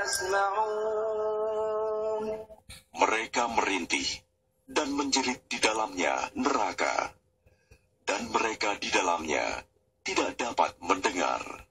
يسمعون. Mereka merintih dan menjerit di dalamnya neraka, dan mereka di dalamnya tidak dapat mendengar.